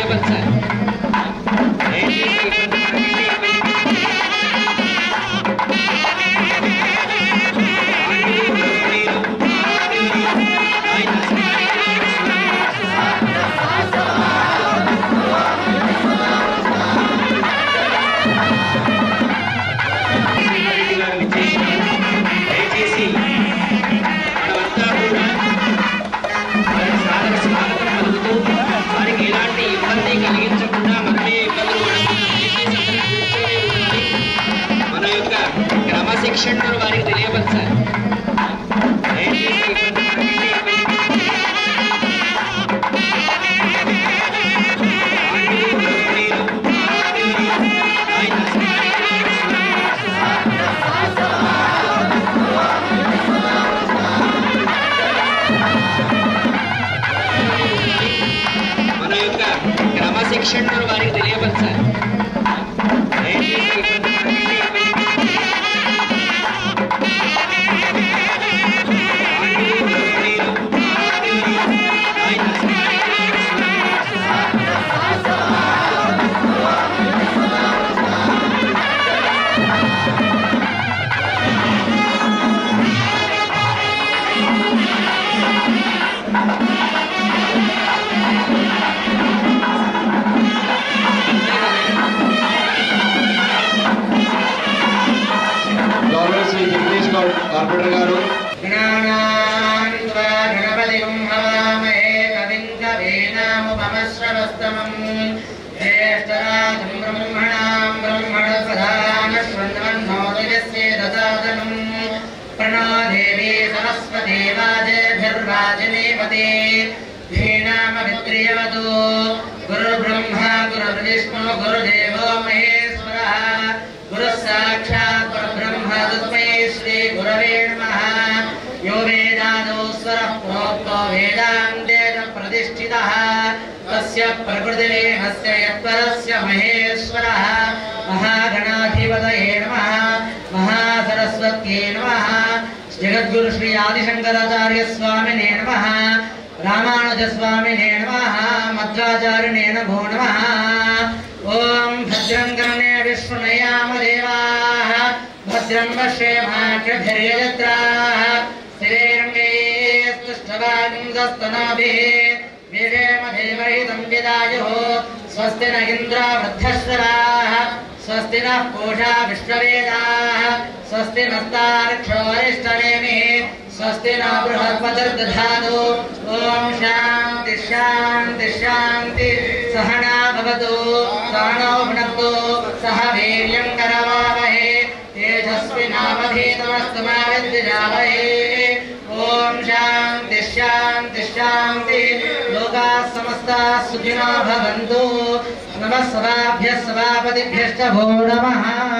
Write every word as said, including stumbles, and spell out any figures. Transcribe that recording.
తెలియపరచాలి. శిక్షణ వారికి తెలియపరచాలి. మన యొక్క క్రమశిక్షణ వారికి తెలియపరచాలి. కార్పొరేటర్ గారు ప్రణోదేవి సరస్వతి వాజేభిర్వాజనేపదే ధీనామవిత్రియవతు గురుర్బ్రహ్మ గురుర్విష్ణు గురుదేవో మహేశ్వరః గురు సాక్షాత్ పరబ్రహ్మ తస్మై శ్రీ గురవే నమః. యో వేదాదో స్వరః ప్రోక్తో వేదాంతే ప్రతిష్ఠితః తస్య ప్రకృతిరేహస్య యత్పరస్య మహేశ్వరః. మహాగణాధిపతయే నమః. మహాసరస్వత్యై నమః. జగద్గురు శ్రీ ఆదిశంకరాచార్య స్వామినే నమః. రామానుజ స్వామినే నమః. మధ్వాచార్యనే నమో నమః. ఓం భద్రం కర్ణే విష్ణుయామ దేవాః భద్రం పశ్యేమాక్షభిర్యజత్రాః స్థిరేరంగైస్తుష్టవాగుంసస్తనోభిః వీరేమ దేవహితం విదాయుః. స్వస్తి న ఇంద్ర వృద్ధశ్రవాः స్వస్తి నః పూషా విశ్వవేదాः స్వస్తి నస్తార్క్ష్యో అరిష్టనేమిః స్వస్తి న బృహస్పతిర్దధాతు. ఓం శాంతి శాంతి శాంతి. సహనా భవతు సహనౌ భునక్తు సహ వీర్యం కరవావహే తేజస్వినావధీతమస్తు మా విద్విషావహే. ఓం శాంతి శాంతి శాంతి. లోకాః సమస్తాః సుఖినో భవంతు. నమః సభాభ్యः సభాపతిభ్యశ్చ భో నమః.